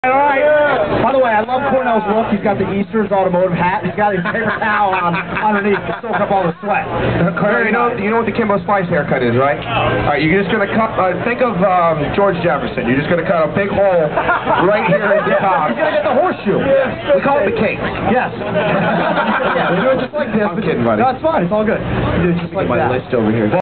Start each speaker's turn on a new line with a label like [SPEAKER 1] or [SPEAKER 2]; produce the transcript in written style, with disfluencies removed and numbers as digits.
[SPEAKER 1] All right. By the way, I love Cornell's look. He's got the Easter's automotive hat. He's got his paper towel on underneath to soak up all the sweat.
[SPEAKER 2] Cornell, you know what the Kimbo Slice haircut is, right? All right, you're just going to cut, think of George Jefferson. You're just going to cut a big hole right here at the top.
[SPEAKER 1] He's going to get the horseshoe.
[SPEAKER 2] We call it the cake.
[SPEAKER 1] Yes. We do it just like this.
[SPEAKER 2] I'm kidding, buddy.
[SPEAKER 1] No, it's fine. It's all good. We do it just like
[SPEAKER 2] my
[SPEAKER 1] that.
[SPEAKER 2] list over here.